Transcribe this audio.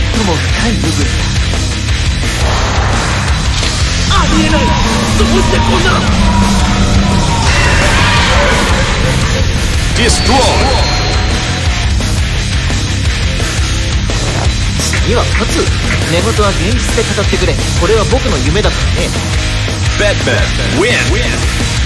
も深い部分だ。ありえない。どうしてこんな。次は2つ。寝言は現実で語ってくれ。これは僕の夢だからね。 Bet Bet Win